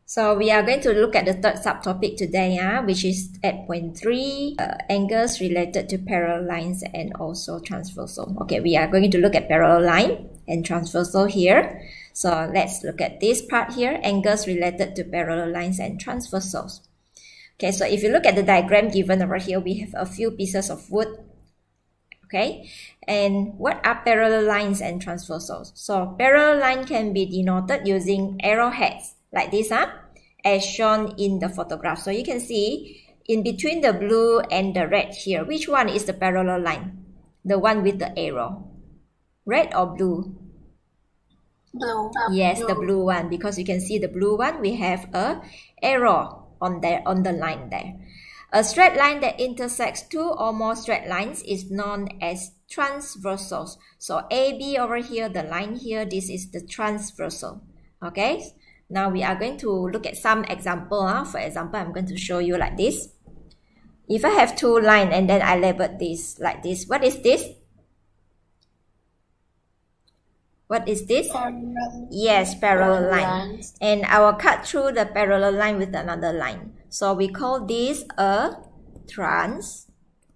So we are going to look at the third subtopic today, which is at point 3, angles related to parallel lines and also transversal. Okay, we are going to look at parallel line and transversal here. So let's look at this part here, angles related to parallel lines and transversals. Okay, so if you look at the diagram given over here, we have a few pieces of wood. Okay, and what are parallel lines and transversals? So parallel line can be denoted using arrowheads like this, as shown in the photograph. So you can see in between the blue and the red here, which one is the parallel line? The one with the arrow. Red or blue? Blue. Yes, the blue one, because you can see the blue one, we have a arrow on the line there. A straight line that intersects two or more straight lines is known as transversals. So AB over here, the line here, this is the transversal. Okay, now we are going to look at some example. For example, I'm going to show you like this. If I have two lines and then I labeled this like this, what is this? What is this? Parallel. Yes, parallel line. And I will cut through the parallel line with another line. So we call this a transversal.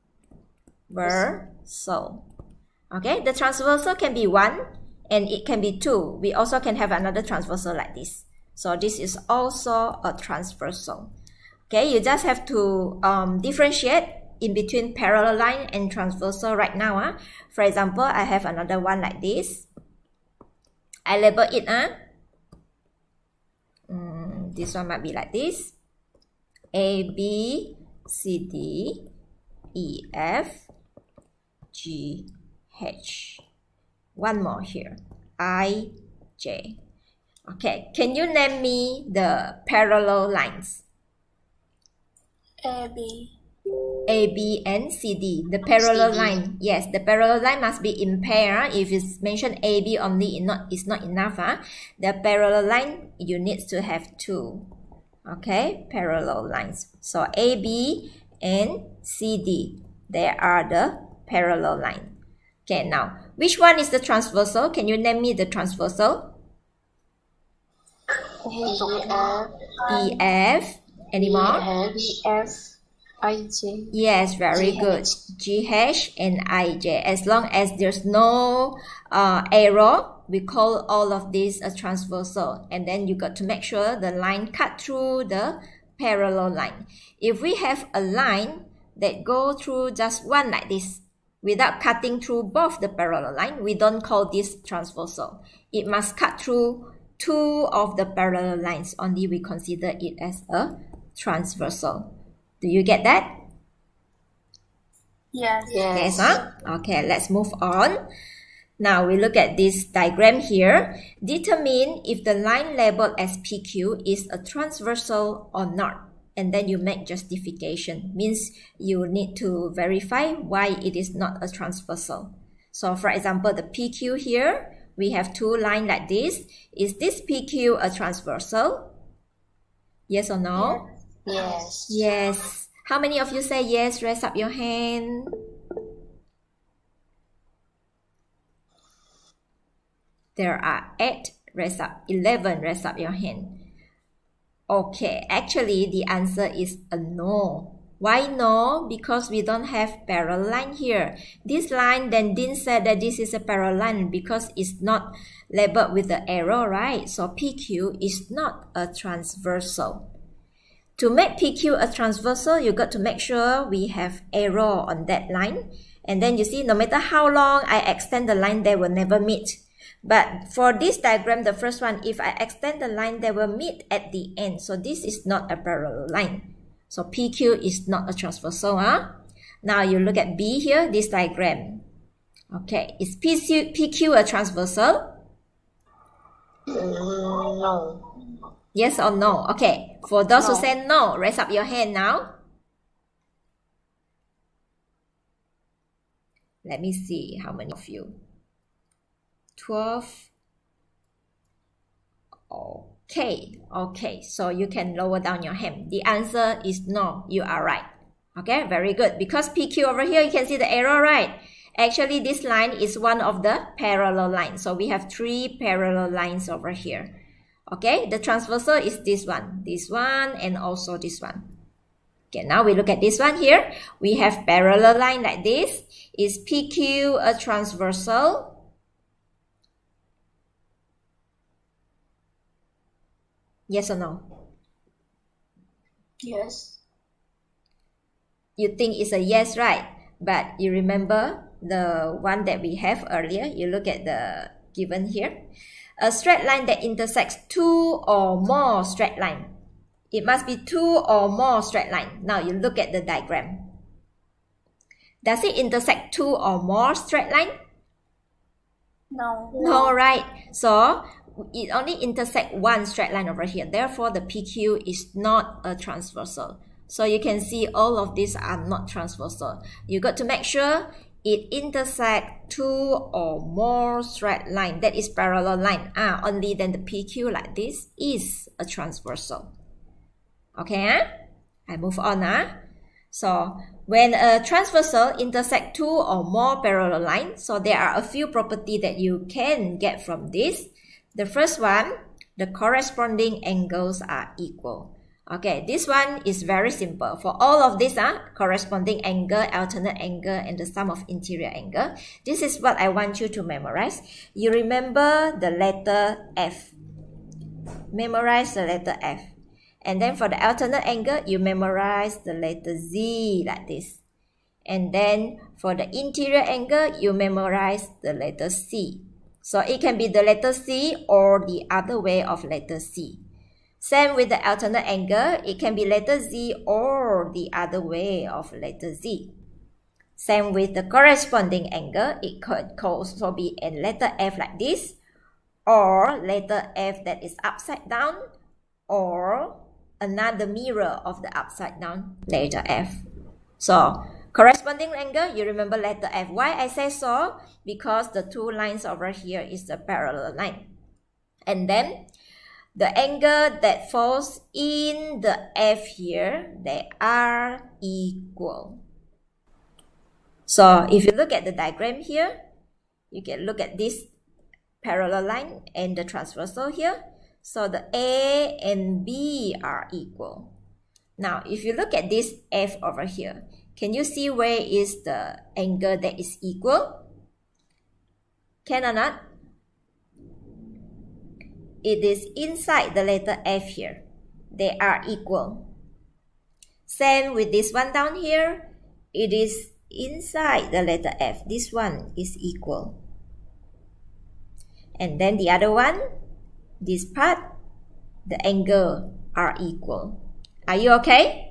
Okay, the transversal can be one and it can be two. We also can have another transversal like this. So this is also a transversal. Okay, you just have to differentiate in between parallel line and transversal right now. For example, I have another one like this. I label it. This one might be like this. A, B, C, D, E, F, G, H. One more here. I, J. Okay, can you name me the parallel lines? AB. A, B, and C, D. The parallel line. Yes, the parallel line must be in pair. If it's mentioned A, B only, it's not enough. The parallel line, you need to have two. Okay, parallel lines. So A, B, and C, D. They are the parallel line. Okay, now, which one is the transversal? Can you name me the transversal? E, F. Any more? G, F, I, J. Yes, very good. G, H, and I, J. As long as there's no arrow, we call all of these a transversal. And then you got to make sure the line cut through the parallel line. If we have a line that go through just one like this, without cutting through both the parallel line, we don't call this transversal. It must cut through two of the parallel lines. Only we consider it as a transversal. Do you get that? Yes. Yes, Okay, let's move on. Now we look at this diagram here. Determine if the line labeled as PQ is a transversal or not. And then you make justification. Means you need to verify why it is not a transversal. So for example, the PQ here, we have two lines like this. Is this PQ a transversal? Yes or no? Yes. Yes. How many of you say yes? Raise up your hand. There are 8. Raise up. 11. Raise up your hand. Okay, actually the answer is a no. Why no? Because we don't have parallel line here. This line then didn't say that this is a parallel line because it's not labeled with the arrow, right? So PQ is not a transversal. To make PQ a transversal, you got to make sure we have arrow on that line. And then you see, no matter how long I extend the line, they will never meet. But for this diagram, the first one, if I extend the line, they will meet at the end. So this is not a parallel line. So PQ is not a transversal. Now you look at B here, this diagram. Okay, is PQ a transversal? No. Yes or no? Okay, for those who say no, raise up your hand now. Let me see how many of you. 12. Okay, so you can lower down your hand. The answer is no, you are right. Okay, very good. Because PQ over here, you can see the arrow, right? Actually, this line is one of the parallel lines. So we have 3 parallel lines over here. Okay, the transversal is this one, and also this one. Okay, now we look at this one here. We have parallel line like this. Is PQ a transversal? Yes or no? Yes. You think it's a yes, right? But you remember the one that we have earlier. You look at the given here. A straight line that intersects two or more straight lines. It must be two or more straight lines. Now you look at the diagram. Does it intersect two or more straight lines? No. No, right? So it only intersects one straight line over here. Therefore, the PQ is not a transversal. So you can see all of these are not transversal. You got to make sure it intersects two or more straight line. That is parallel line. Only then the PQ like this is a transversal. Okay, I move on. So when a transversal intersects two or more parallel lines, so there are a few properties that you can get from this. The first one, the corresponding angles are equal. Okay, this one is very simple. For all of this, corresponding angle, alternate angle, and the sum of interior angle. This is what I want you to memorize. You remember the letter F. Memorize the letter F. And then for the alternate angle, you memorize the letter Z like this. And then for the interior angle, you memorize the letter C. So it can be the letter C or the other way of letter C. Same with the alternate angle, it can be letter Z or the other way of letter Z. Same with the corresponding angle, it could also be a letter F like this, or letter F that is upside down, or another mirror of the upside down letter F. So corresponding angle, you remember letter F. Why I say so? Because the two lines over here is the parallel line. And then the angle that falls in the F here, they are equal. So if you look at the diagram here, you can look at this parallel line and the transversal here. So the A and B are equal. Now, if you look at this F over here, can you see where is the angle that is equal? Can or not? It is inside the letter F here. They are equal. Same with this one down here. It is inside the letter F. This one is equal. And then the other one, this part, the angle are equal. Are you okay?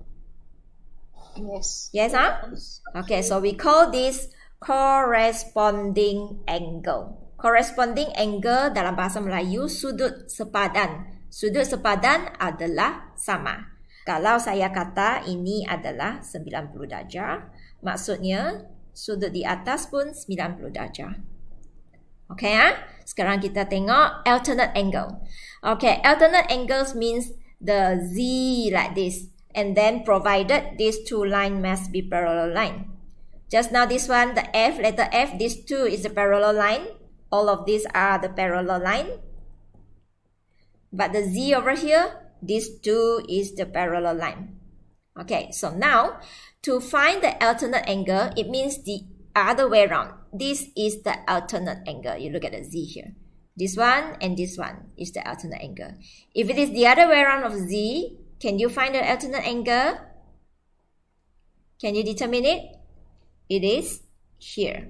Yes. Yes, Okay, so we call this corresponding angle. Corresponding angle dalam bahasa Melayu sudut sepadan. Sudut sepadan adalah sama. Kalau saya kata ini adalah 90 darjah, maksudnya sudut di atas pun 90 darjah. Okay, sekarang kita tengok alternate angle. Okay, alternate angles means the Z like this. And then provided these two lines must be parallel line. Just now this one, the F, letter F, this two is the parallel line. All of these are the parallel line. But the Z over here, this two is the parallel line. Okay, so now to find the alternate angle, it means the other way around. This is the alternate angle. You look at the Z here. This one and this one is the alternate angle. If it is the other way around of Z, can you find the alternate angle? Can you determine it? It is here.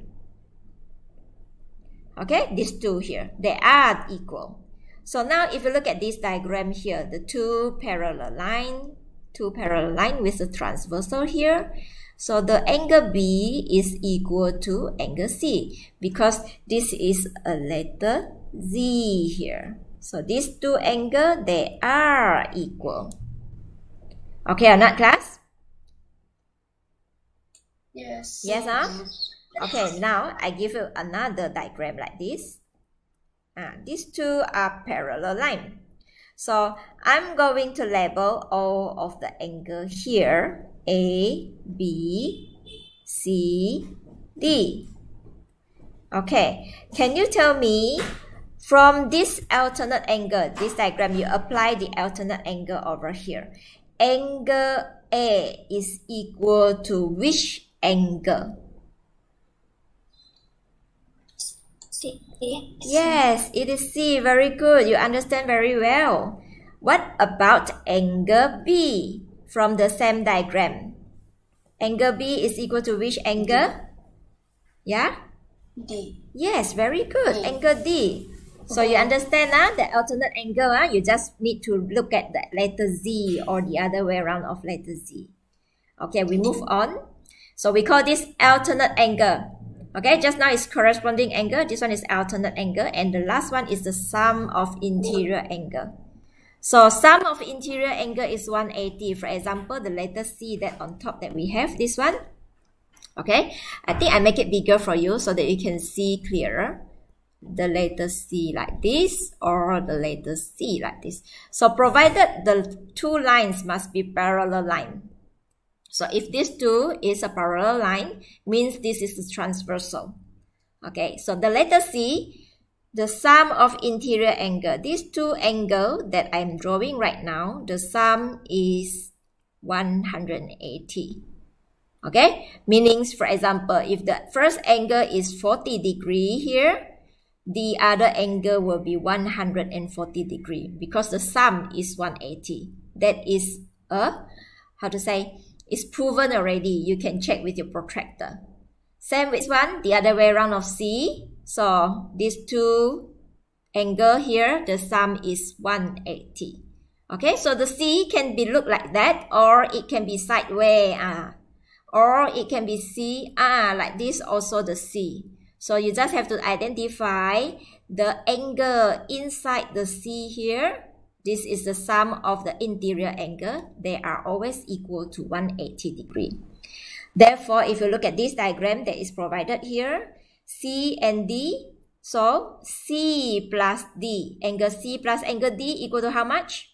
Okay, these two here, they are equal. So now if you look at this diagram here, the two parallel line with the transversal here. So the angle B is equal to angle C because this is a letter Z here. So these two angles, they are equal. Okay or not, class? Yes. Yes, Okay, now I give you another diagram like this. These two are parallel line. So I'm going to label all of the angle here. A, B, C, D. Okay, can you tell me From this alternate angle, this diagram, you apply the alternate angle over here. Angle A is equal to which angle? C. Yes, it is C. Very good. You understand very well. What about angle B from the same diagram? Angle B is equal to which angle? Yeah? D. Yes, very good. D. Angle D. So you understand the alternate angle, you just need to look at the letter Z or the other way around of letter Z. Okay, we move on. So we call this alternate angle. Okay, just now is corresponding angle. This one is alternate angle. And the last one is the sum of interior angle. So sum of interior angle is 180. For example, the letter C that on top that we have, this one. Okay, I think I make it bigger for you so that you can see clearer. The letter C like this or the letter C like this. So provided the two lines must be parallel line. So if this two is a parallel line, means this is the transversal. Okay, so the letter C, the sum of interior angle. These two angles that I'm drawing right now, the sum is 180. Okay, meaning for example, if the first angle is 40 degree here, the other angle will be 140 degree because the sum is 180. That is it's proven already. You can check with your protractor. Same with one, the other way around of C. So these two angle here, the sum is 180. Okay, so the C can be look like that, or it can be sideways, or it can be C, like this also the C. So you just have to identify the angle inside the C here. This is the sum of the interior angle. They are always equal to 180 degree. Therefore, if you look at this diagram that is provided here, C and D, so C plus D, angle C plus angle D equal to how much?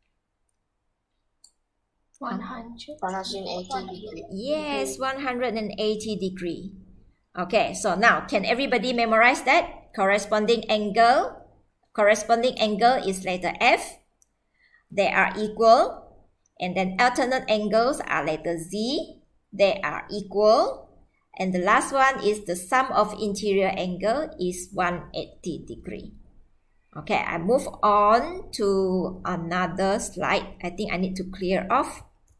180 degree. Yes, 180 degree. Okay, so now can everybody memorize that? Corresponding angle is letter F. They are equal. And then alternate angles are letter Z. They are equal. And the last one is the sum of interior angle is 180 degree. Okay, I move on to another slide. I think I need to clear off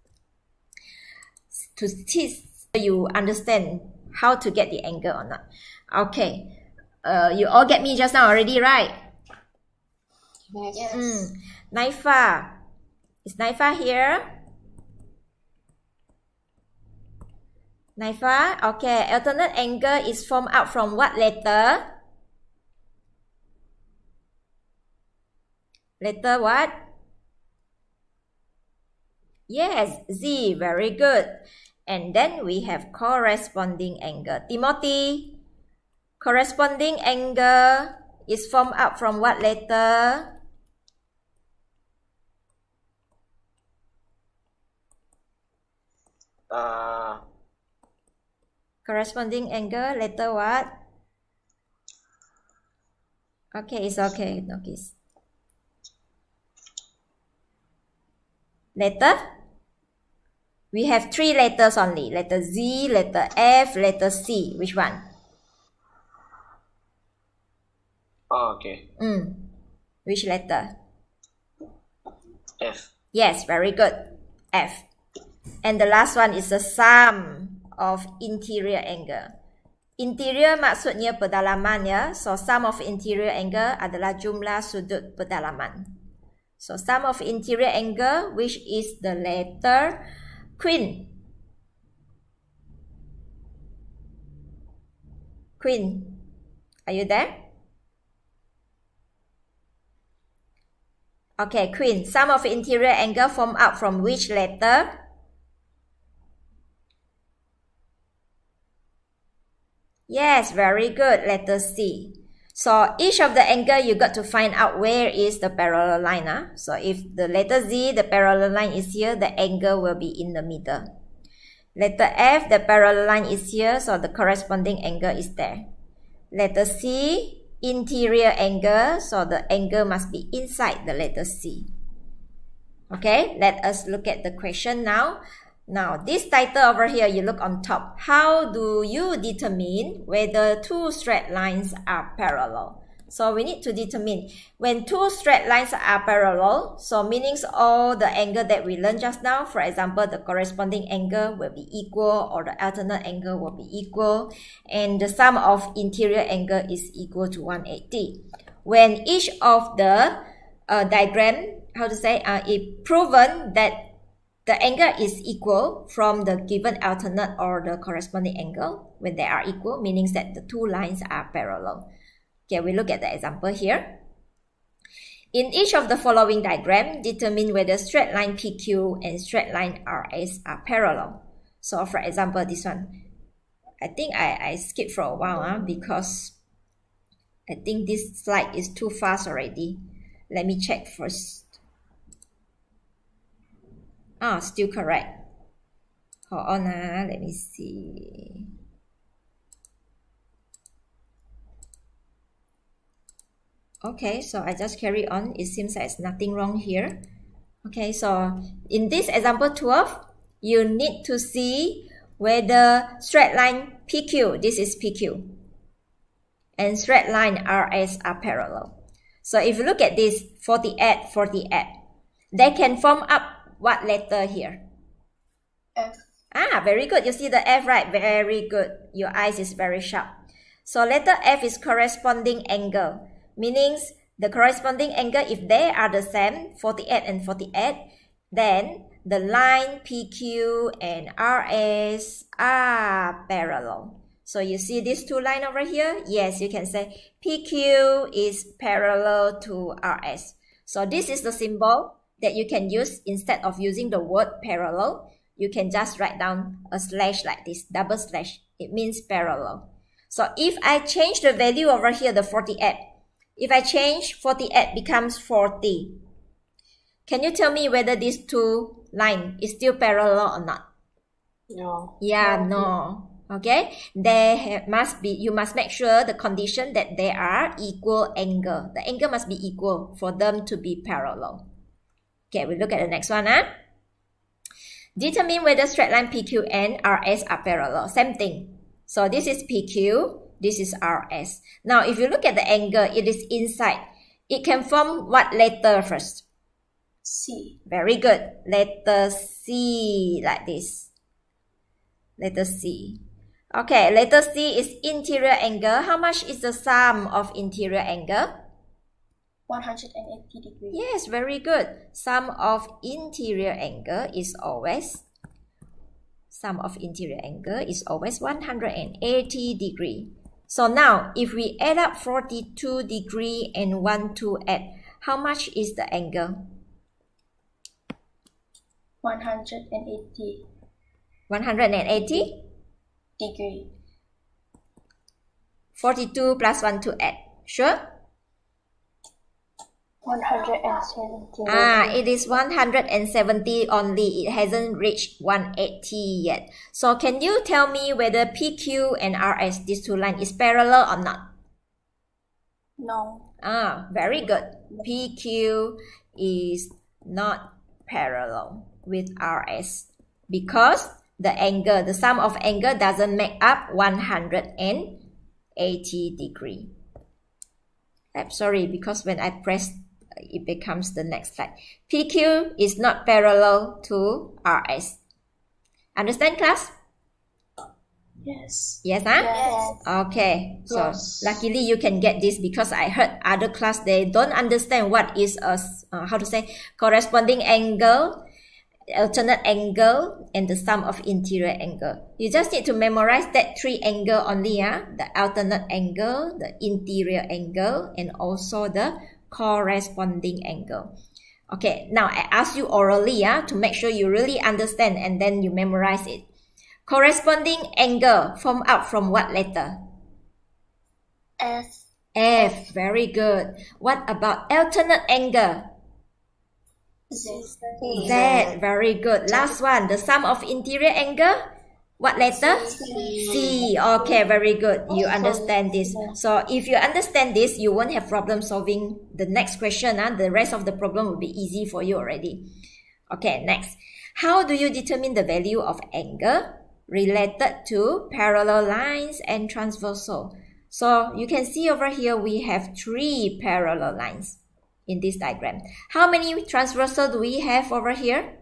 to see so you understand how to get the angle or not. Okay, you all get me just now already, right? Yes. Naifa. Is Naifa here? Naifa? Okay, alternate angle is formed out from what letter? Letter what? Yes, Z. Very good. And then we have corresponding angle. Timothy, corresponding angle is formed out from what letter? Corresponding angle, letter what? Okay, it's okay. Notice. Letter? We have three letters only. Letter Z, letter F, letter C. Which one? Okay. Which letter? F. Yes, very good. F. And the last one is the sum of interior angle. Interior maksudnya pedalaman ya. So sum of interior angle adalah jumlah sudut pedalaman. So sum of interior angle, which is the letter Queen. Queen, are you there? Okay, Queen. Sum of interior angle formed out from which letter? Yes, very good. Letter C. So each of the angle you got to find out where is the parallel line. So if the letter Z, the parallel line is here, the angle will be in the middle. Letter F, the parallel line is here, so the corresponding angle is there. Letter C, interior angle, so the angle must be inside the letter C. Okay, let us look at the question now. Now, this title over here, you look on top. How do you determine whether two straight lines are parallel? So we need to determine when two straight lines are parallel, so meanings all the angle that we learned just now, for example, the corresponding angle will be equal or the alternate angle will be equal, and the sum of interior angle is equal to 180. When each of the diagram, it proven that the angle is equal from the given alternate or the corresponding angle, when they are equal, meaning that the two lines are parallel. Okay, we look at the example here. In each of the following diagram, determine whether straight line PQ and straight line RS are parallel. So for example, this one, I think I skipped for a while because I think this slide is too fast already. Let me check first. Still correct. Hold on, let me see. Okay, so I just carry on. It seems there's nothing wrong here. Okay, so in this example 12, you need to see whether straight line PQ, this is PQ, and straight line RS are parallel. So if you look at this 48, 48, they can form up what letter here? F. Very good. You see the F, right? Very good. Your eyes is very sharp. So letter F is corresponding angle. Meaning the corresponding angle, if they are the same, 48 and 48, then the line PQ and RS are parallel. So you see these two lines over here? Yes, you can say PQ is parallel to RS. So this is the symbol that you can use instead of using the word parallel. You can just write down a slash like this, double slash. It means parallel. So if I change the value over here, the 48, if I change 48 becomes 40. Can you tell me whether these two lines is still parallel or not? No. Yeah, no. Okay, you must make sure the condition that they are equal angle. The angle must be equal for them to be parallel. Okay, we look at the next one. Determine whether straight line PQ and RS are parallel. Same thing. So this is PQ. This is RS. Now, if you look at the angle, it is inside. It can form what letter first? C. Very good. Letter C, like this. Letter C. Okay, letter C is interior angle. How much is the sum of interior angle? 180 degrees. Yes, very good. Sum of interior angle is always 180 degree. So now, if we add up 42 degree and 128, how much is the angle? 180. 180? Degree. 42 plus 128. Sure? 170. It is 170 only. It hasn't reached 180 yet. So can you tell me whether PQ and RS, these two lines, is parallel or not? No. Very good. PQ is not parallel with RS because the angle, the sum of angle doesn't make up 180 degree. I'm sorry, because when I press, it becomes the next slide. PQ is not parallel to RS. Understand, class? Yes. Yes, Yes. Okay. So Yes. luckily you can get this because I heard other class, they don't understand what is a, corresponding angle, alternate angle, and the sum of interior angle. You just need to memorize that three angle only, the alternate angle, the interior angle, and also the corresponding angle. Okay, now I ask you orally to make sure you really understand and then you memorize it. Corresponding angle form out from what letter? F. F, very good. What about alternate angle? Z. Z, very good. Last one, the sum of interior angle? What letter? C. Okay, very good. You understand this. So if you understand this, you won't have problem solving the next question. The rest of the problem will be easy for you already. Okay, next. How do you determine the value of angle related to parallel lines and transversal? So you can see over here we have 3 parallel lines in this diagram. How many transversal do we have over here?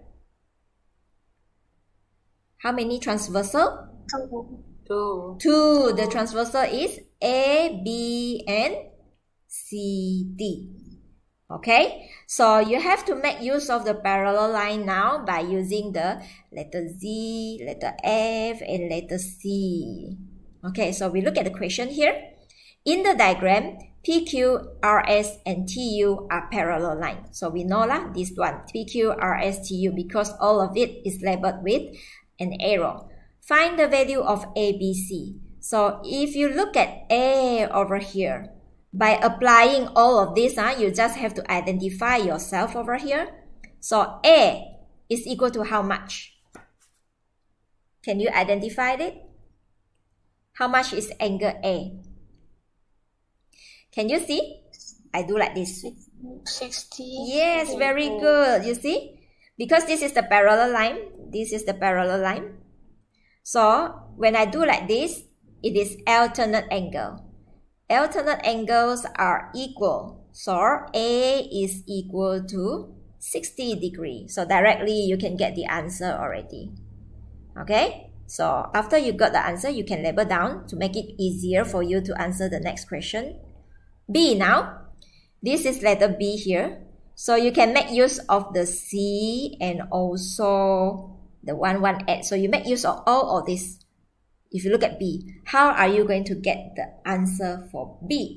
How many transversal? 2. 2. The transversal is A, B, and C, D. Okay, so you have to make use of the parallel line now by using the letter Z, letter F, and letter C. Okay, so we look at the question here. In the diagram, PQ, RS, and TU are parallel lines. So we know this one, PQ, RS, TU, because all of it is labeled with an arrow. Find the value of ABC. So if you look at A over here, by applying all of this, you just have to identify yourself over here. So A is equal to how much? Can you identify it? How much is angle A? Can you see? I do like this. 60. Yes, very good. You see? Because this is the parallel line. This is the parallel line. So when I do like this, it is alternate angle. Alternate angles are equal. So A is equal to 60 degrees. So directly you can get the answer already. Okay? So after you got the answer, you can label down to make it easier for you to answer the next question. B now. This is letter B here. So you can make use of the C and also the 118. So you make use of all of this. If you look at B, how are you going to get the answer for B?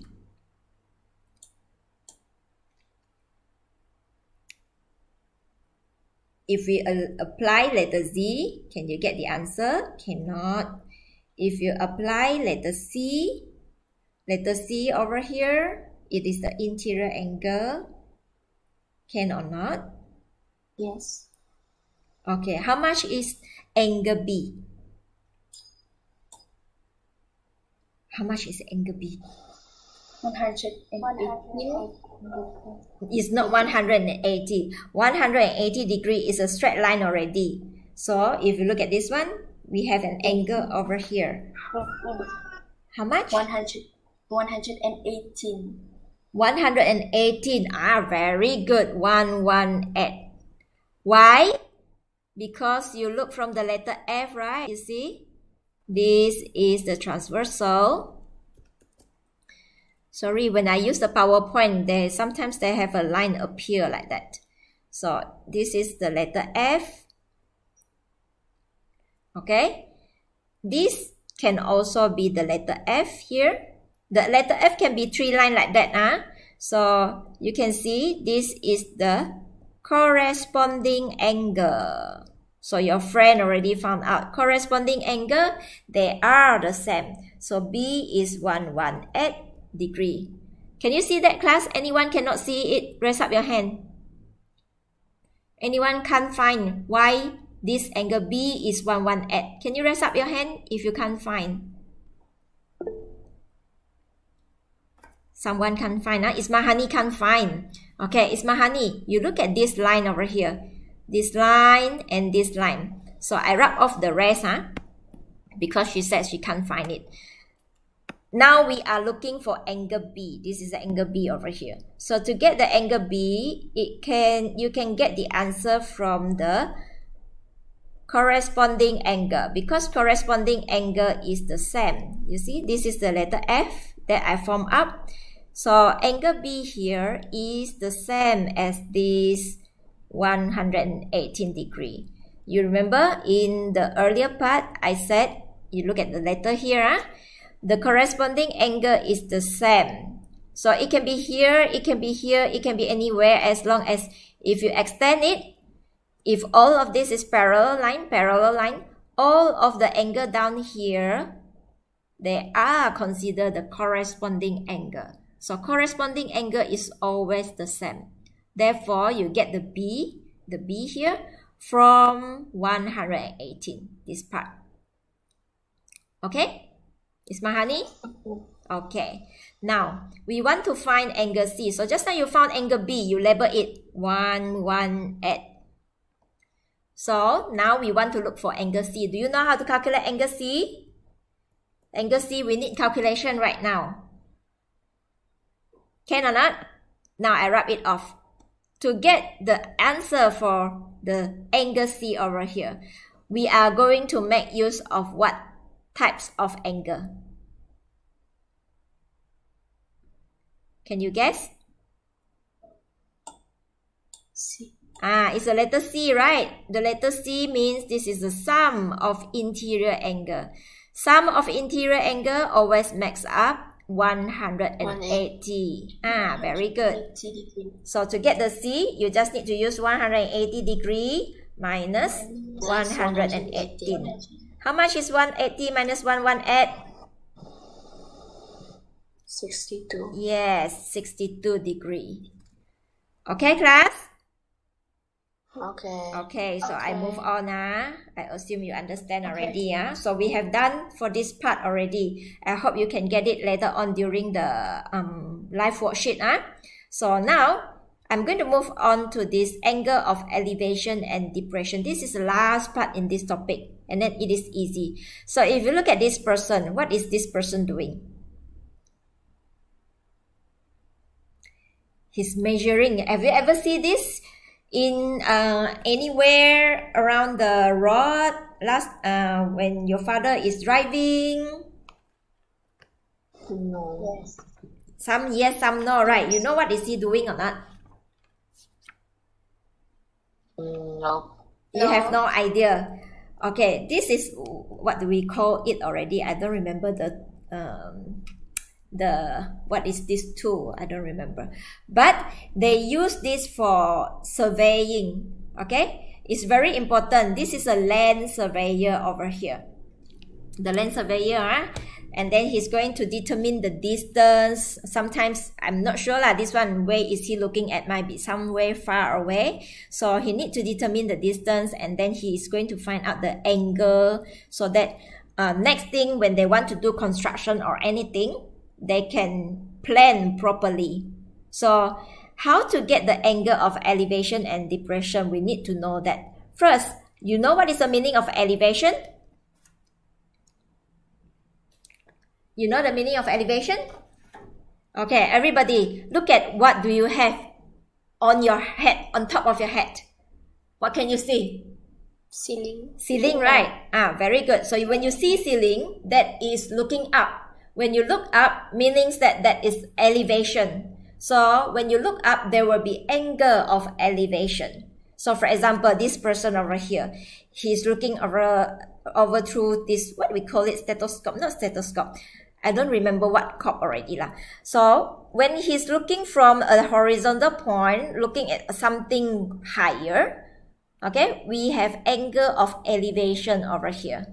If we apply letter Z, can you get the answer? Cannot. If you apply letter C over here, it is the interior angle. Can or not? Yes. Okay, how much is angle B? How much is angle B? 180. It's not 180. 180 degree is a straight line already. So if you look at this one, we have an angle over here. How much? 118. 118. Very good. 118. Why? Because you look from the letter F, right? You see? This is the transversal. Sorry, when I use the PowerPoint, sometimes they have a line appear like that. So this is the letter F. Okay? This can also be the letter F here. The letter F can be 3 lines like that. So you can see this is the corresponding angle. So your friend already found out corresponding angle, they are the same. So B is 118 degree. Can you see that, class? Anyone cannot see it? Raise up your hand. Anyone can't find why this angle B is 118? Can you raise up your hand if you can't find? Someone can't find. Ismahani can't find. Okay, Ismahani, you look at this line over here. This line and this line. So I rub off the rest, because she said she can't find it. Now we are looking for angle B. This is the angle B over here. So to get the angle B, you can get the answer from the corresponding angle, because corresponding angle is the same. You see, this is the letter F that I formed up. So angle B here is the same as this 118 degree. You remember in the earlier part, I said, you look at the letter here, the corresponding angle is the same. So it can be here, it can be here, it can be anywhere, as long as if you extend it, if all of this is parallel line, all of the angle down here, they are considered the corresponding angle. So corresponding angle is always the same. Therefore, you get the B here from 118, this part. Okay? Is Mahani? Okay. Now, we want to find angle C. So just now you found angle B, you label it 118. So now we want to look for angle C. Do you know how to calculate angle C? Angle C, we need calculation right now. Can or not? Now I wrap it off. To get the answer for the angle C over here, we are going to make use of what types of angle? Can you guess? C. It's the letter C, right? The letter C means this is the sum of interior angle. Sum of interior angle always makes up 180. Very good. So to get the C, you just need to use 180 degree minus 118. How much is 180 minus 118? 62. Yes, 62 degree. Okay, class? Okay. Okay, so I move on. I assume you understand already. So we have done for this part already. I hope you can get it later on during the live worksheet. So now, I'm going to move on to this angle of elevation and depression. This is the last part in this topic, and then it is easy. So if you look at this person, what is this person doing? He's measuring. Have you ever seen this in anywhere around the road when your father is driving? No. Yes. Some yes, some no, right? You know what is he doing or not? No. You have no idea. Okay, this is what do we call it already? I don't remember the what is this tool? I don't remember. But they use this for surveying. Okay, it's very important. This is a land surveyor over here. The land surveyor, and then he's going to determine the distance. Sometimes I'm not sure this one, where is he looking at, might be somewhere far away. So he needs to determine the distance, and then he is going to find out the angle, so that next thing when they want to do construction or anything, they can plan properly. So how to get the angle of elevation and depression, we need to know that. First, you know what is the meaning of elevation? You know the meaning of elevation? Okay, everybody, look at what do you have on your head, on top of your head. What can you see? Ceiling. Ceiling, right? Very good. So when you see ceiling, that is looking up. When you look up, means that is elevation. So when you look up, there will be angle of elevation. So for example, this person over here, he's looking over through this, what we call it, stethoscope, not stethoscope. I don't remember what cup already. So when he's looking from a horizontal point, looking at something higher, okay, we have angle of elevation over here.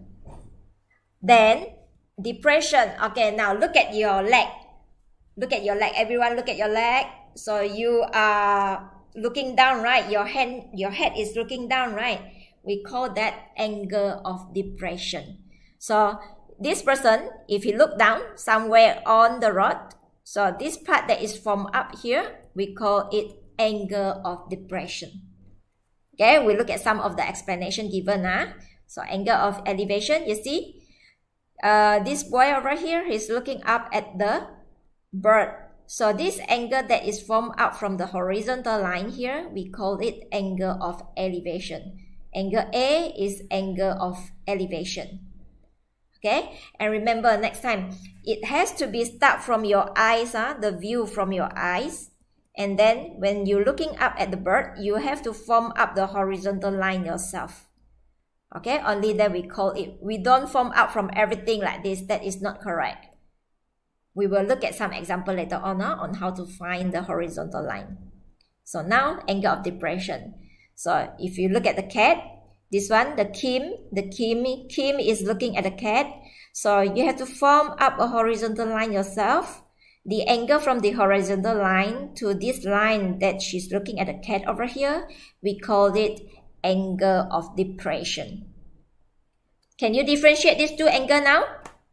Then depression. Okay, now look at your leg. Look at your leg. Everyone look at your leg. So you are looking down, right? Your head is looking down, right? We call that angle of depression. So this person, if he look down somewhere on the road, so this part that is from up here, we call it angle of depression. Okay, we look at some of the explanation given. So angle of elevation, you see, this boy over here, he's looking up at the bird. So this angle that is formed up from the horizontal line here, we call it angle of elevation. Angle A is angle of elevation. Okay, and remember next time, it has to be start from your eyes, the view from your eyes. And then when you're looking up at the bird, you have to form up the horizontal line yourself. Okay, only then we call it. We don't form up from everything like this. That is not correct. We will look at some example later on how to find the horizontal line. So now, angle of depression. So if you look at the cat, this one, the Kim is looking at the cat. So you have to form up a horizontal line yourself. The angle from the horizontal line to this line that she's looking at the cat over here, we call it angle of depression. Can you differentiate these two angles now?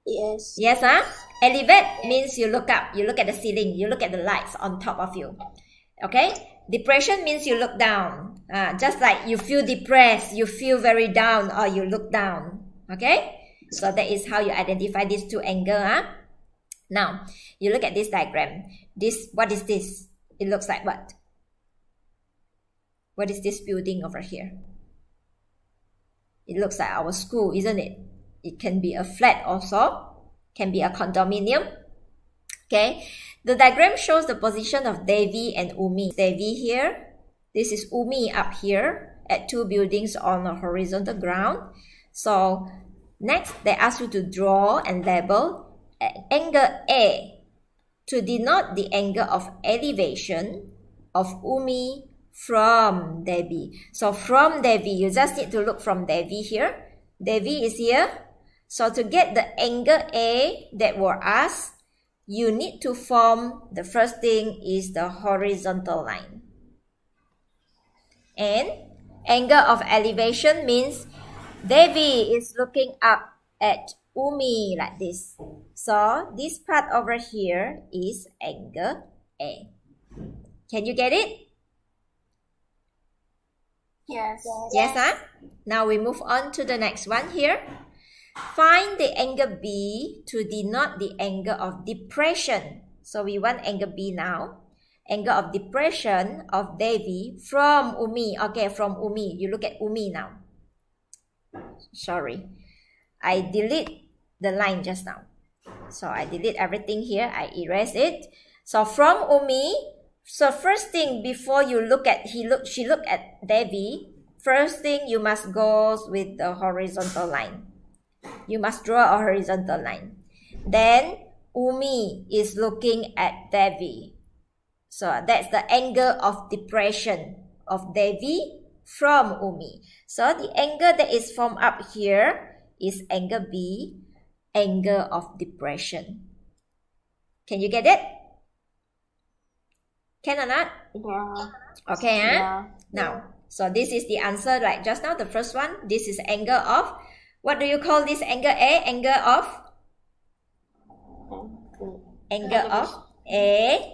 Yes. Yes, huh? Elevate means you look up, you look at the ceiling, you look at the lights on top of you. Okay? Depression means you look down. Just like you feel depressed, you feel very down, or you look down. Okay? So that is how you identify these two angles. Huh? Now, you look at this diagram. What is this? It looks like what? What is this building over here? It looks like our school, isn't it? It can be a flat also, can be a condominium. Okay, the diagram shows the position of Devi and Umi. Devi here, this is Umi up here at two buildings on a horizontal ground. So next, they ask you to draw and label angle A to denote the angle of elevation of Umi from Devi. So from Devi, you just need to look from Devi here. Devi is here. So to get the angle A that were asked, you need to form, the first thing is the horizontal line. And angle of elevation means Devi is looking up at Umi like this. So this part over here is angle A. Can you get it? Yes. Yes, huh? Now we move on to the next one here. Find the angle B to denote the angle of depression. So we want angle B now. Angle of depression of Devi from Umi. Okay, from Umi. You look at Umi now. Sorry. I delete the line just now. So I delete everything here. I erase it. So from Umi, so first thing before you look at, she looked at Devi. First thing you must go with the horizontal line. You must draw a horizontal line. Then Umi is looking at Devi. So that's the angle of depression of Devi from Umi. So the angle that is formed up here is angle B, angle of depression. Can you get it? Can or not? Yeah. Okay, huh? Yeah. Now, so this is the answer like just now, the first one. This is angle of, what do you call this angle A? Angle of? Angle of A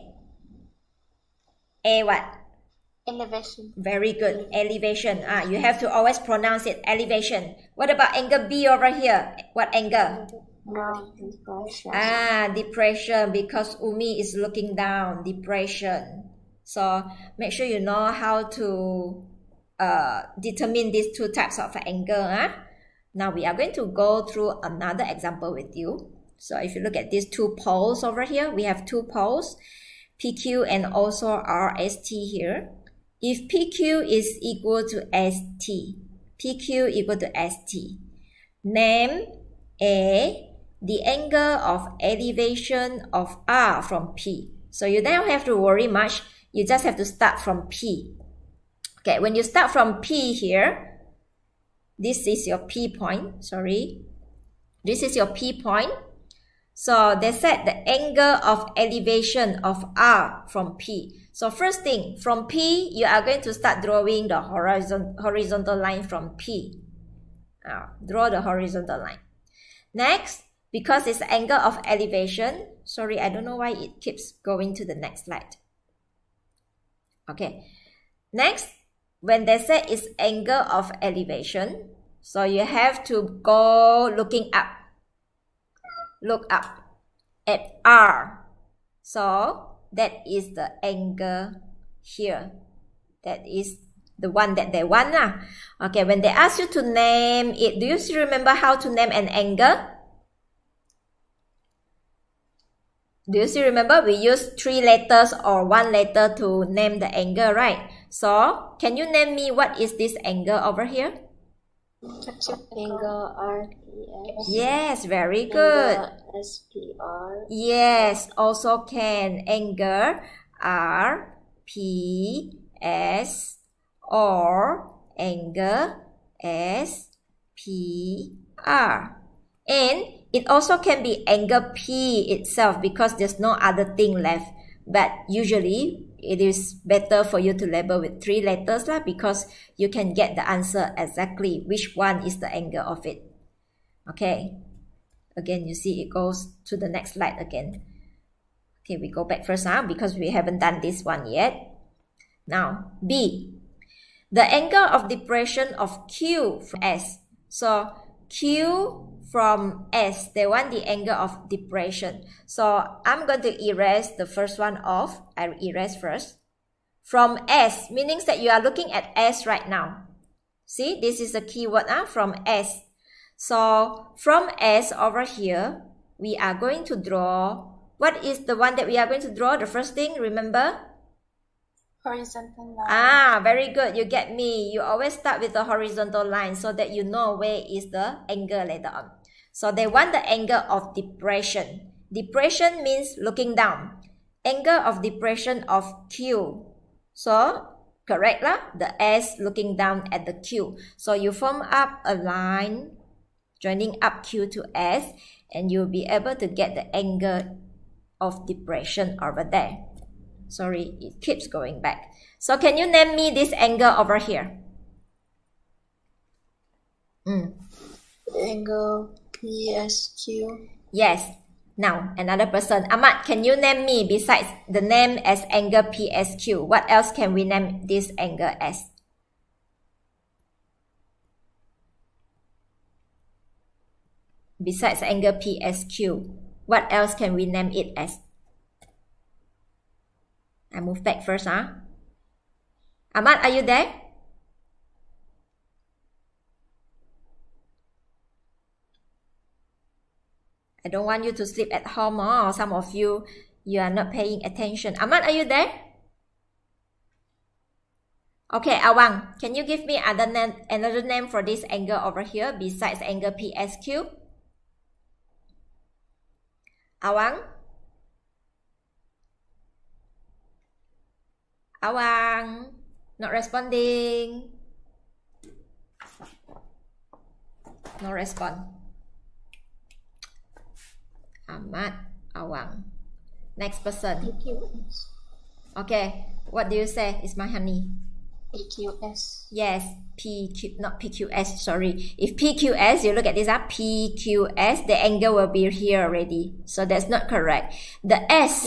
what? Elevation. Very good. Elevation. You have to always pronounce it. Elevation. What about angle B over here? What angle? No, depression. Depression, because Umi is looking down. Depression. So make sure you know how to determine these two types of angle. Now we are going to go through another example with you. So if you look at these two poles over here, we have two poles, PQ and also RST here. If PQ is equal to ST, PQ equal to ST, name A the angle of elevation of R from P. So you don't have to worry much. You just have to start from P. Okay, when you start from P here, this is your P point, sorry. This is your P point. So they said the angle of elevation of R from P. So first thing, from P, you are going to start drawing the horizontal line from P. Draw the horizontal line. Next, because it's angle of elevation, sorry, I don't know why it keeps going to the next slide. Okay, next, when they say it's angle of elevation, so you have to go looking up. Look up at R. So that is the angle here. That is the one that they want. Okay, when they ask you to name it, do you still remember how to name an angle? Do you still remember? We use 3 letters or 1 letter to name the angle, right? So, can you name me what is this angle over here? Angle RPS. Yes, very good. Angle SPR. Yes, also can. Angle RPS or angle SPR. And it also can be angle P itself because there's no other thing left. But usually, it is better for you to label with 3 letters because you can get the answer exactly which one is the angle of it. Okay. Again, you see it goes to the next slide again. Okay, we go back first because we haven't done this one yet. Now, B. The angle of depression of Q from S. So, Q from S, they want the angle of depression. So, I'm going to erase the first one off. I erase first. From S, meaning that you are looking at S right now. See, this is the keyword from S. So, from S over here, we are going to draw. What is the one that we are going to draw? The first thing, remember? Horizontal line. Very good. You get me. You always start with the horizontal line so that you know where is the angle later on. So they want the angle of depression. Depression means looking down. Angle of depression of Q. So, correct lah? The S looking down at the Q. So you form up a line joining up Q to S, and you'll be able to get the angle of depression over there. Sorry, it keeps going back. So can you name me this angle over here? Angle PSQ. Yes. Now, another person. Ahmad, can you name me, besides the name as angle PSQ, what else can we name this angle as? Besides angle PSQ, what else can we name it as? I move back first, Ahmad, are you there? I don't want you to sleep at home, or some of you are not paying attention. Ahmad, are you there? Okay, Awang, can you give me another name for this angle over here besides angle PSQ? Awang? Awang, not responding. No response. Ahmad, Awang. Next person. PQS. Okay, what do you say? It's my honey. PQS. Yes, not PQS, sorry. If PQS, you look at this, PQS, the angle will be here already. So that's not correct. The S.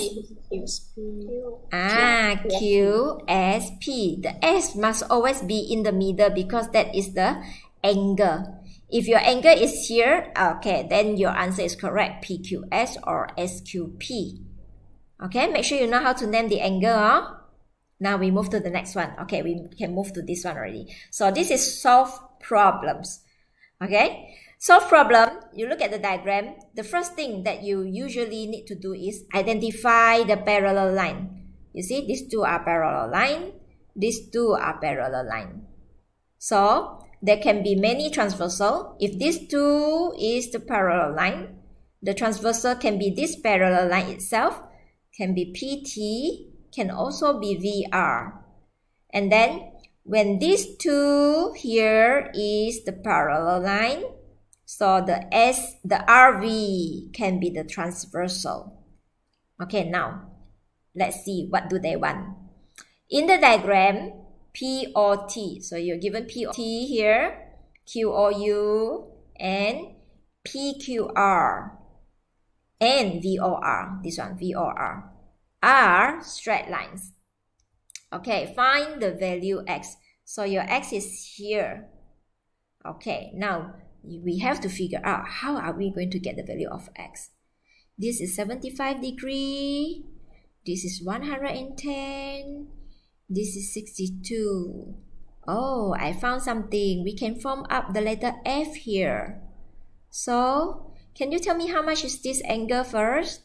QSP. The S must always be in the middle because that is the angle. If your angle is here, okay, then your answer is correct. PQS or SQP. Okay, make sure you know how to name the angle. Now we move to the next one. Okay, we can move to this one already. So this is solve problems. Okay, solve problem, you look at the diagram. The first thing that you usually need to do is identify the parallel line. You see, these two are parallel line. These two are parallel line. So there can be many transversal. If this two is the parallel line, the transversal can be this parallel line itself, can be PT, can also be VR. And then when these two here is the parallel line, so the RV can be the transversal. Okay, now let's see what do they want. In the diagram, POT, so you're given POT here, QOU, and PQR, and VOR, this one, VOR, are straight lines. Okay, find the value X. So your X is here. Okay, now we have to figure out how are we going to get the value of X. This is 75 degrees. This is 110. This is 62. Oh, I found something. We can form up the letter F here. So, can you tell me how much is this angle first?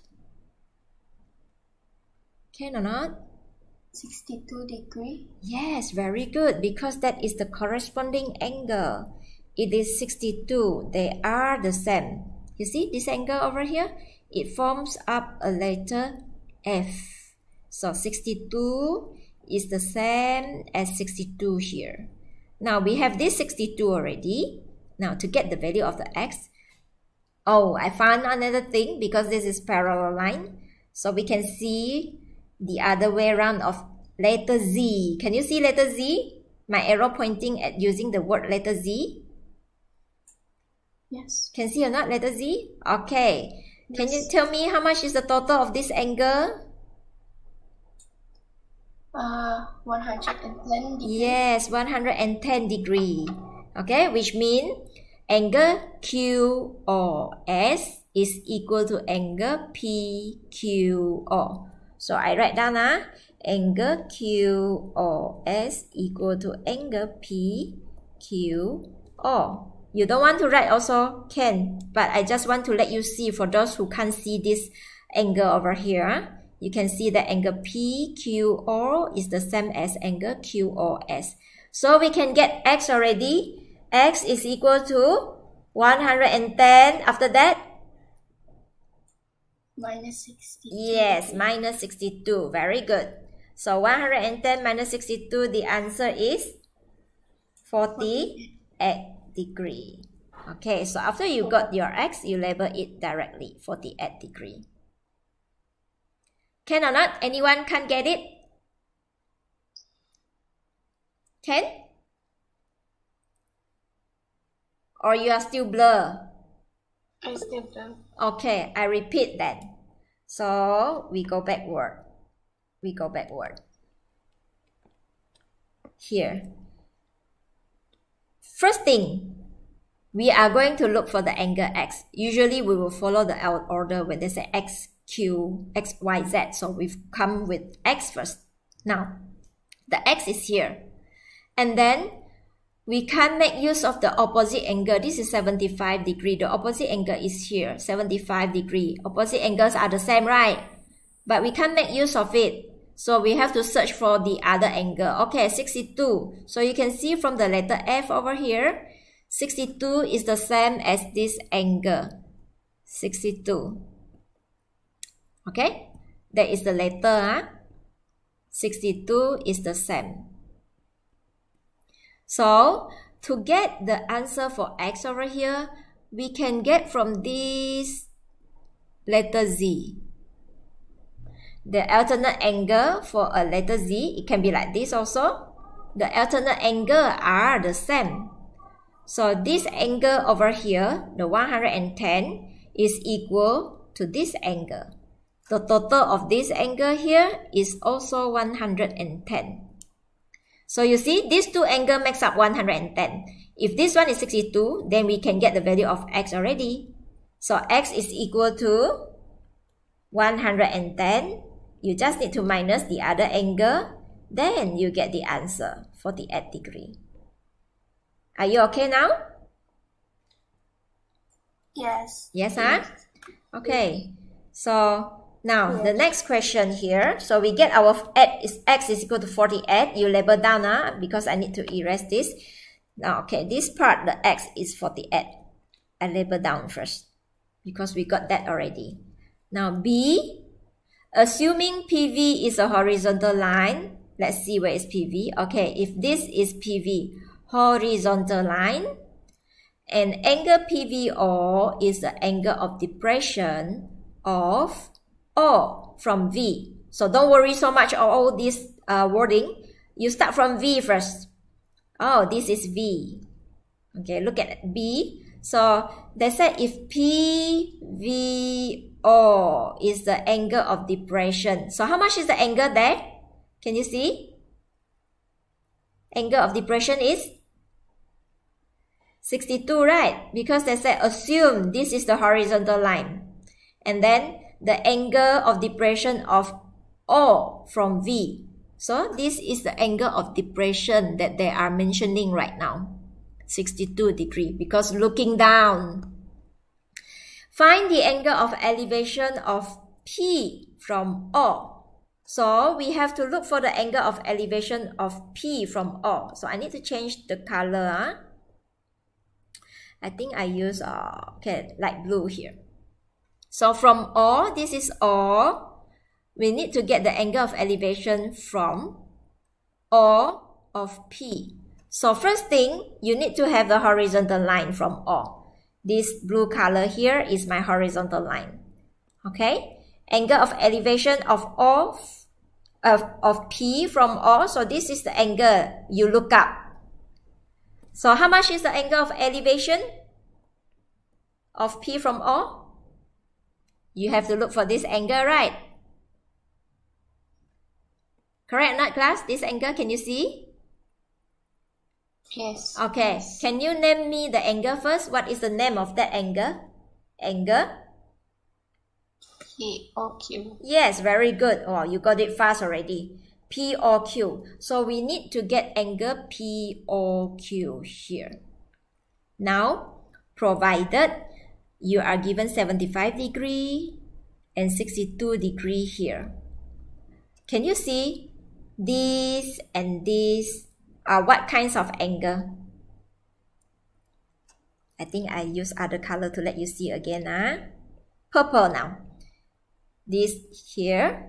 Can or not? 62 degrees. Yes, very good, because that is the corresponding angle. It is 62. They are the same. You see this angle over here? It forms up a letter F. So 62 is the same as 62 here. Now we have this 62 already. Now to get the value of the X, oh, I found another thing because this is parallel line. So we can see the other way around of letter Z. Can you see letter Z? My arrow pointing at using the word letter Z. Yes. Can see or not, letter Z? Okay. Can you Yes. tell me how much is the total of this angle? 110 degree. Yes, 110 degree. Okay, which means angle QOS is equal to angle PQO. So I write down angle QOS equal to angle PQO. You don't want to write also can, but I just want to let you see for those who can't see this angle over here. You can see that angle PQO is the same as angle QOS. So we can get X already. X is equal to 110. After that? Minus 62. Yes, minus 62. Very good. So 110 minus 62, the answer is 48 degree. Okay, so after you got your X, you label it directly, 48 degree. Can or not? Anyone can get it? Can? Or you are still blur? I still done. Okay, I repeat then. So we go backward. We go backward. Here. First thing, we are going to look for the angle X. Usually we will follow the order when they say X, Q, X, Y, Z. So we've come with X first. Now, the X is here. And then we can make use of the opposite angle. This is 75 degree. The opposite angle is here, 75 degree. Opposite angles are the same, right? But we can't make use of it. So we have to search for the other angle. Okay, 62. So you can see from the letter F over here, 62 is the same as this angle. 62. Okay? That is the letter. 62 is the same. So, to get the answer for X over here, we can get from this letter Z. The alternate angle for a letter Z, it can be like this also. The alternate angle are the same. So this angle over here, the 110, is equal to this angle. The total of this angle here is also 110. So you see, these two angles makes up 110. If this one is 62, then we can get the value of X already. So X is equal to 110. You just need to minus the other angle. Then you get the answer, 48 degree. Are you okay now? Yes. Yes, huh? Okay. So now the next question here. So we get our X is equal to 48. You label down because I need to erase this. Now, okay, this part, the X is 48. I label down first because we got that already. Now B, assuming PV is a horizontal line. Let's see where is PV. Okay, if this is PV, horizontal line, and angle PVO is the angle of depression of O from V. So don't worry so much of all this wording. You start from V first. Oh, this is V. Okay, look at B. So they said if PVO is the angle of depression. So how much is the angle there? Can you see? Angle of depression is 62, right? Because they said assume this is the horizontal line. And then the angle of depression of O from V. So this is the angle of depression that they are mentioning right now. 62 degree because looking down. Find the angle of elevation of P from O. So we have to look for the angle of elevation of P from O. So I need to change the color. I think I use light blue here. So from O, this is O. We need to get the angle of elevation from O of P. So first thing, you need to have the horizontal line from O. This blue color here is my horizontal line. Okay? Angle of elevation of O of P from O. So this is the angle you look up. So how much is the angle of elevation? of P from O? You have to look for this angle, right? Correct or not, class? This angle, can you see? Yes. Okay. Yes. Can you name me the angle first? What is the name of that angle? Angle? POQ. Yes, very good. Oh, you got it fast already. POQ. So we need to get angle POQ here. Now, provided you are given 75 degree and 62 degree here. Can you see this and this are what kinds of angle? I think I use other color to let you see again. Purple now. This here.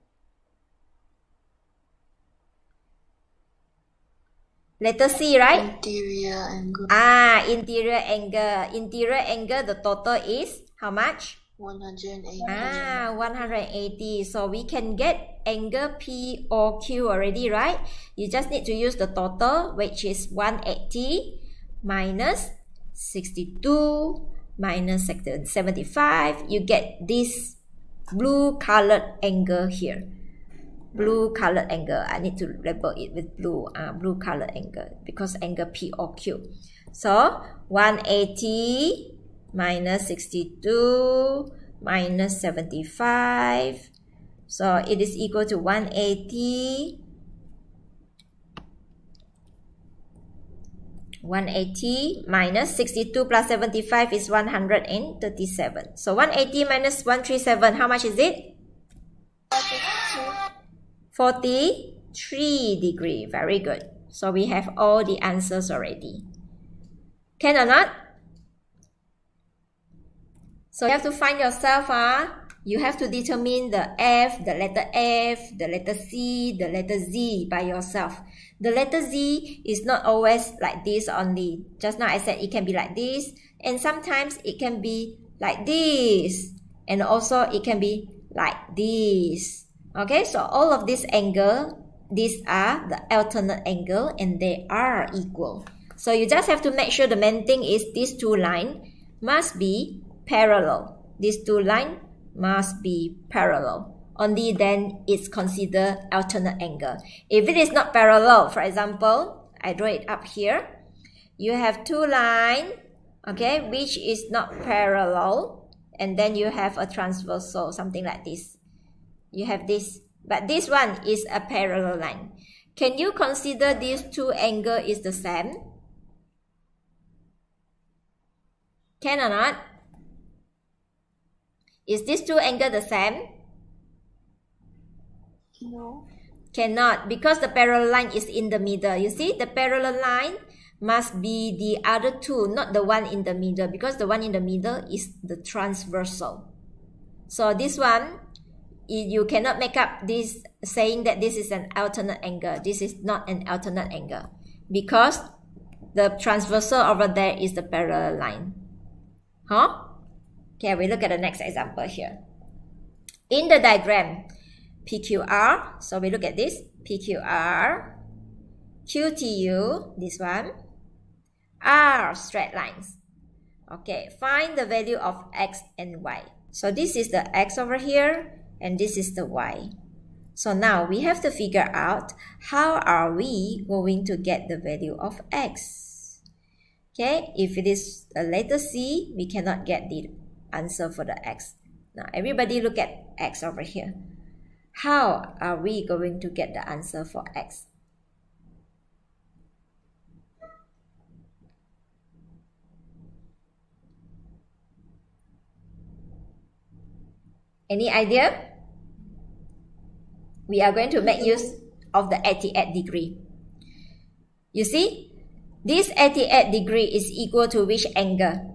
Letter C, right? Interior angle. Interior angle. Interior angle, the total is how much? 180. 180. So we can get angle POQ already, right? You just need to use the total, which is 180 minus 62 minus 75. You get this blue colored angle here. Blue colored angle. I need to label it with blue. Blue colored angle because angle POQ. So 180 minus 62 minus 75. So it is equal to 180. 180 minus 62 plus 75 is 137. So 180 minus 137, how much is it? 43 degree. Very good. So we have all the answers already. Can or not? So you have to find yourself. You have to determine the F, the letter C, the letter Z by yourself. The letter Z is not always like this only. Just now I said it can be like this, and sometimes it can be like this, and also it can be like this. Okay, so all of these angles, these are the alternate angle and they are equal. So you just have to make sure the main thing is these two lines must be parallel. These two lines must be parallel. Only then it's considered alternate angle. If it is not parallel, for example, I draw it up here. You have two lines, okay, which is not parallel, and then you have a transversal, something like this. You have this, but this one is a parallel line. Can you consider these two angles is the same? Can or not? Is these two angles the same? No. Cannot, because the parallel line is in the middle. You see, the parallel line must be the other two, not the one in the middle, because the one in the middle is the transversal. So this one, you cannot make up this saying that this is an alternate angle. This is not an alternate angle because the transversal over there is the parallel line. Okay, we look at the next example here. In the diagram, PQR, so we look at this, PQR, QTU, this one, are straight lines. Okay, find the value of X and Y. So this is the X over here, and this is the Y. So now we have to figure out how are we going to get the value of X. Okay, if it is a letter C, we cannot get the answer for the X. Now everybody look at X over here. How are we going to get the answer for X? Any idea? We are going to make use of the 88 degree. You see, this 88 degree is equal to which angle?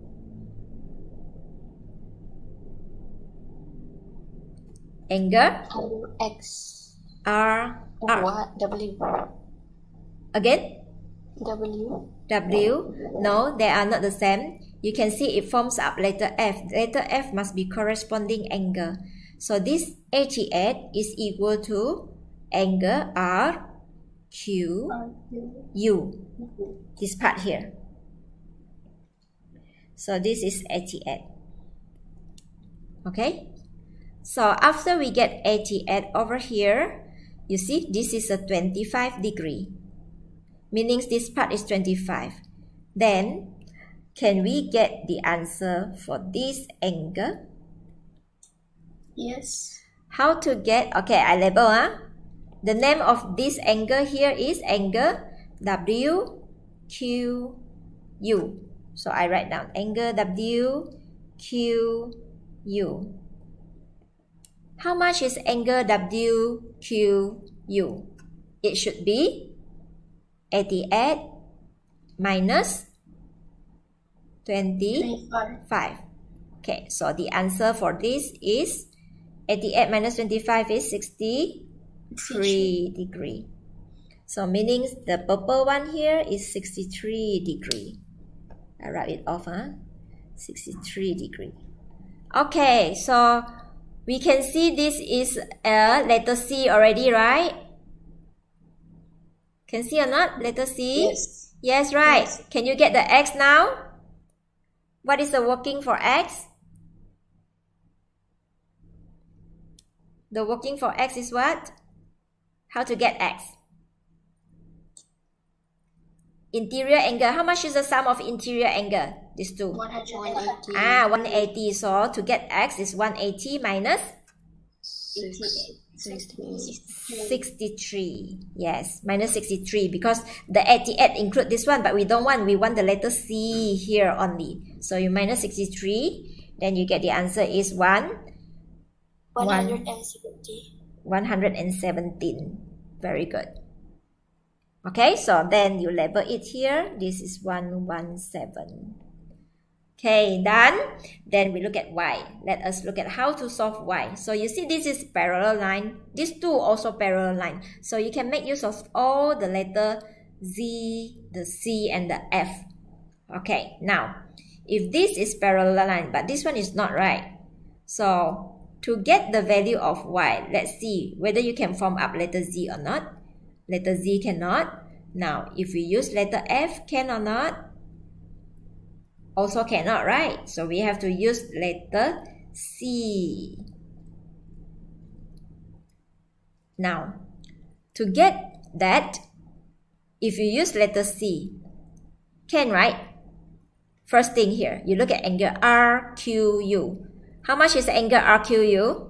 Angle? X. R. What? W. Again? W. W. No, they are not the same. You can see it forms up letter F. Letter F must be corresponding angle. So this 88 is equal to angle R, Q, U. This part here. So this is 88. Okay? So after we get 88 over here, you see this is a 25 degree. Meaning this part is 25. Then, can we get the answer for this angle? Yes. How to get? Okay, I label. The name of this angle here is angle WQU. So I write down angle WQU. How much is angle WQU? It should be 88 minus 25. Okay, so the answer for this is 88 minus 25 is 63 degree. So meaning the purple one here is 63 degree. I write it off, 63 degree. Okay, so we can see this is a letter C already, right? Can see or not? Letter C? Yes. Yes, right. Yes. Can you get the X now? What is the working for X? The working for X is what? How to get X? Interior angle. How much is the sum of interior angle? These two. 180. 180. So to get X is 180 minus 63. Yes, minus 63 because the 88 include this one, but we don't want. We want the letter C here only. So you minus 63, then you get the answer is 117. Very good. Okay, so then you label it here. This is 117. Okay, done. Then we look at Y. Let us look at how to solve Y. So you see this is parallel line. These two also parallel line. So you can make use of all the letter Z, the C, and the F. Okay, now, if this is parallel line, but this one is not right. So to get the value of Y, let's see whether you can form up letter Z or not. Letter Z cannot. Now, if we use letter F, can or not? Also cannot, right? So we have to use letter C. Now, to get that, if you use letter C, can, right? First thing here, you look at angle RQU. How much is the angle RQU?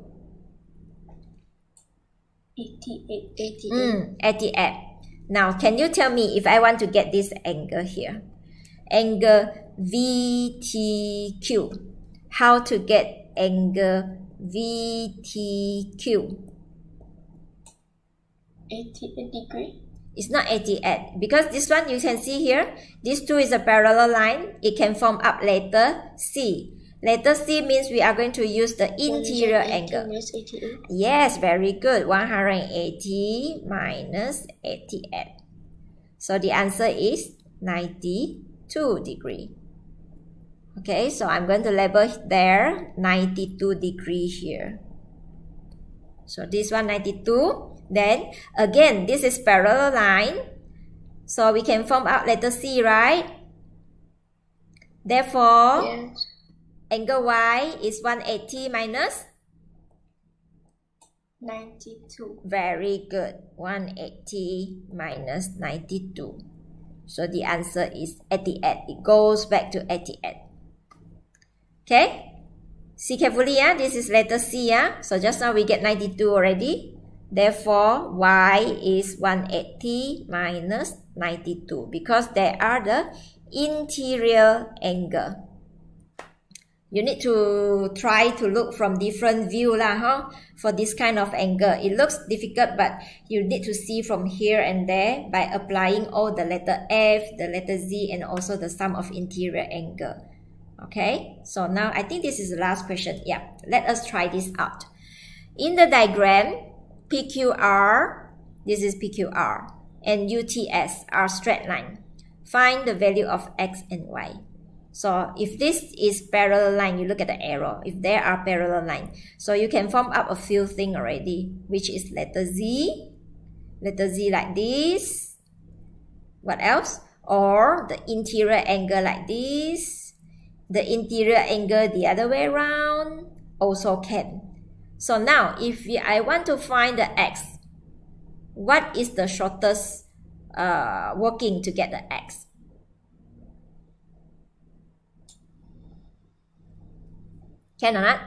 88. Now, can you tell me if I want to get this angle here? Angle VTQ. How to get angle VTQ? 88 degree. It's not 88 because this one you can see here. This two is a parallel line. It can form up letter C. Letter C means we are going to use the interior angle. Yes, very good. 180 minus 88. So the answer is 92 degree. Okay, so I'm going to label there 92 degree here. So this one 92. Then again, this is parallel line. So we can form out letter C, right? Therefore, Yes. angle Y is 180 minus 92. Very good. 180 minus 92. So the answer is 88. It goes back to 88. Okay? See carefully, yeah? This is letter C, yeah? So just now we get 92 already. Therefore, Y is 180 minus 92 because they are the interior angle. You need to try to look from different view lah, for this kind of angle. It looks difficult, but you need to see from here and there by applying all the letter F, the letter Z, and also the sum of interior angle. Okay, so now I think this is the last question. Yeah, let us try this out. In the diagram, PQR, this is PQR, and UTS are straight line. Find the value of X and Y. So if this is parallel line, you look at the arrow. If there are parallel line, so you can form up a few things already, which is letter Z like this. What else? Or the interior angle like this, the interior angle the other way around? Also can. So now, if I want to find the x, what is the shortest working to get the x? Can or not?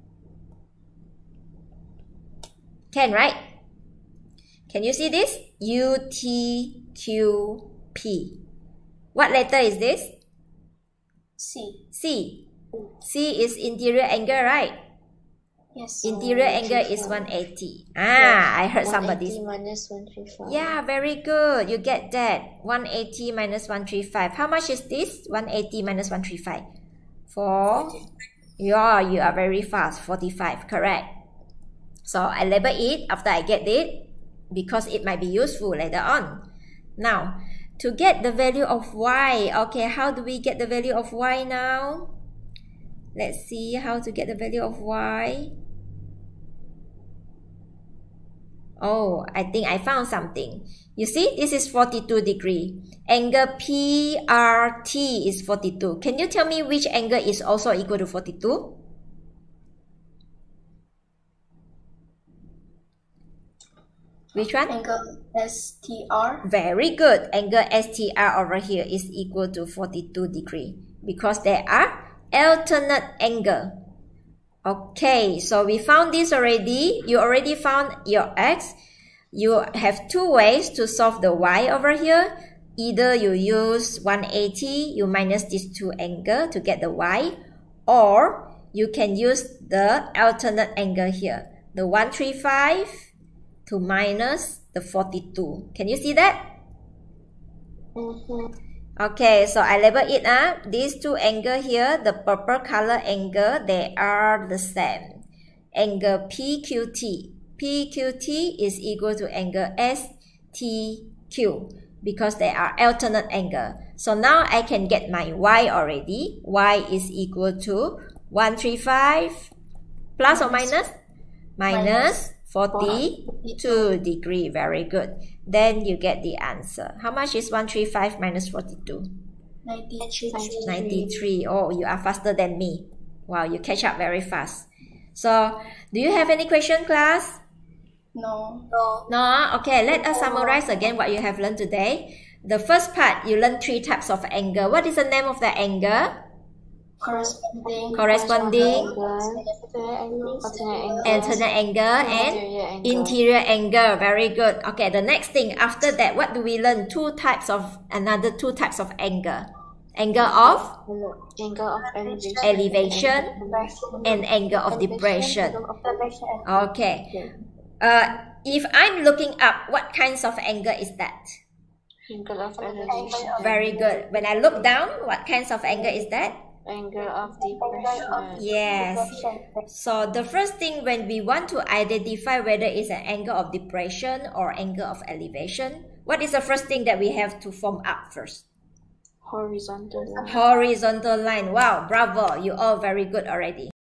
Can, right? Can you see this? U, T, Q, P. What letter is this? C. C. C is interior angle, right? Yes. Interior angle is 180. I heard somebody. 180 minus 135. Yeah, very good. You get that. 180 minus 135. How much is this? 180 minus 135. 4. Yeah, you are very fast. 45, correct. So I label it after I get it because it might be useful later on. Now, to get the value of y, okay, how do we get the value of y now? Let's see how to get the value of y. Oh, I think I found something. You see, this is 42 degree. Angle PRT is 42. Can you tell me which angle is also equal to 42? Which one? Angle STR. Very good. Angle STR over here is equal to 42 degree because they are alternate angle. Okay, so we found this already. You already found your x. You have two ways to solve the y over here. Either you use 180, you minus these two angles to get the y, or you can use the alternate angle here, the 135 to minus the 42. Can you see that? Okay, so I label it these two angles here, the purple color angle, they are the same. Angle PQT. PQT is equal to angle STQ because they are alternate angle. So now I can get my y already. Y is equal to 135 plus or minus? Minus 42 degree. Very good. Then you get the answer. How much is 135 minus 42? 93. Oh, you are faster than me. Wow, you catch up very fast. So, do you have any question, class? No. No? Okay, let us summarize again what you have learned today. The first part, you learned 3 types of angle. What is the name of the angle? Corresponding. Alternate angle and interior angle. Very good. Okay, the next thing after that, what do we learn? Another two types of angle. Angle of elevation and angle of depression. Okay. If I'm looking up, what kinds of angle is that? Angle of elevation. Very good. When I look down, what kinds of angle is that? Angle of depression. Yes. So the first thing when we want to identify whether it's an angle of depression or angle of elevation, what is the first thing that we have to form up first? Horizontal line. Horizontal line. Wow, bravo. You all very good already.